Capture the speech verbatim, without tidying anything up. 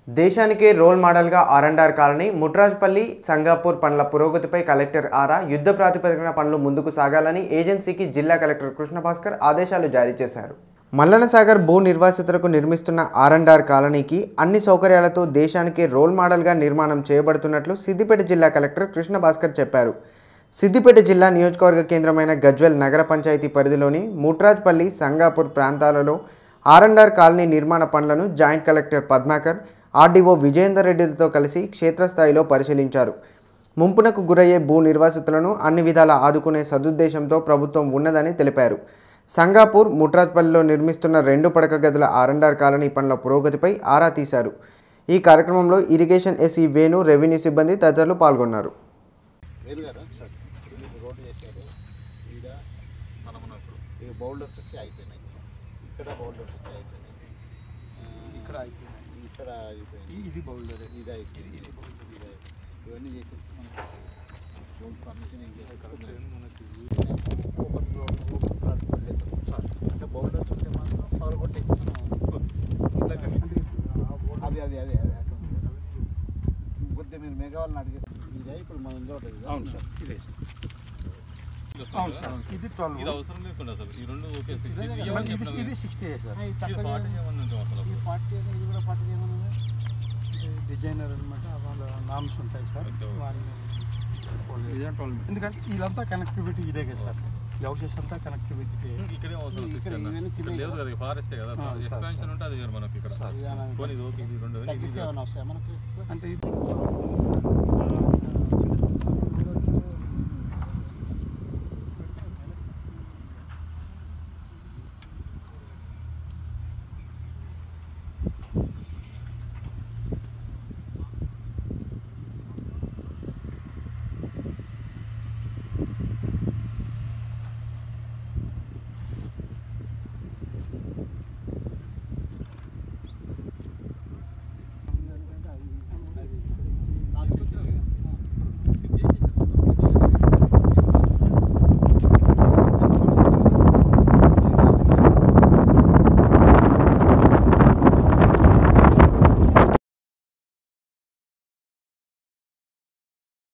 దేశానికే రోల్ మోడల్గా R and R colony Mutrajpally Sangapur పనుల పురోగతిపై కలెక్టర్ ఆరా యుద్ధ ప్రాతిపదికన పనులు ముందుకు సాగాలని ఏజెన్సీకి జిల్లా కలెక్టర్ కృష్ణభాస్కర్ ఆదేశాలు జారీ చేశారు. మల్లనసాగర్ భూ నిర్వాసితులకు నిర్మిస్తున్న ఆర్ అండ్ ఆర్ కాలనీకి అన్ని సౌకర్యాలతో దేశానికే రోల్ మోడల్గా నిర్మాణం చేయబడుతున్నట్లు సిద్దిపేట జిల్లా కలెక్టర్ కృష్ణభాస్కర్ చెప్పారు. సిద్దిపేట జిల్లా నియోజకవర్గ కేంద్రమైన గజ్వెల్ నగర పంచాయతీ పరిధిలోని ముట్రాజ్పల్లి సంగాపూర్ ప్రాంతాలలో ఆర్ అండ్ ఆర్ కాలనీ నిర్మాణ పనులను joint collector Padmakar, RDO Vijayender రెడ్డిలతో కలిసి క్షేత్రస్థాయిలో పరిశీలించారు. ముంపునకు గురయ్యే భూ నిర్వాసితులను అన్ని విధాలా ఆదుకునే సదుద్దేశంతో ప్రభుత్వం ఉన్నదని తెలిపారు. సంగాపూర్, ముట్రాజ్పల్లిలో నిర్మిస్తున్న రెండు పడక గదుల ఆర్ అండ్ ఆర్ కాలనీ పనుల పురోగతిపై ఆరా తీశారు. ఈ కార్యక్రమంలో ఇరిగేషన్ ఎస్ఈ వేణు, రెవెన్యూ సిబ్బంది తదితరులు పాల్గొన్నారు. ఇక్కడ ఇది బౌల్డర్ ఇది అయిపోయింది ఇది ఇవన్నీ చేసేసి మనకు పర్మిషన్ ఏం చేస్తారు మనకి ఓపెన్ గ్రౌండ్ ఓపెన్ ప్లాట్ఫామ్ చేస్తాం. అంటే బౌల్డర్స్ ఉంటే మాత్రం పవర్ కొట్టేసి అవి అవి అవి అవి కొద్దిగా మీరు మేఘాలను అడిగేస్తారు. ఇదే ఇప్పుడు మనం చూడదు. అవును సార్, ఇదే ఇది ట్వెల్వ్ ఇది అవసరం లేకుండా సార్ ఈ రెండు ఓకే. ఇది సిక్స్టీ సార్, ఫార్టీ ఇది కూడా ఫార్టీ చేయమన్నా డిజైనర్ అనమాట. వాళ్ళ నామ్స్ ఉంటాయి సార్, ఎందుకంటే ఇదంతా కనెక్టివిటీ ఇదే కదా సార్. ఈ హౌసెస్ అంతా కనెక్టివిటీ ఇక్కడే ఫారెస్ట్ కదా ఎక్స్పాన్షన్ ఉంటుంది మనకి ఇక్కడ. అంటే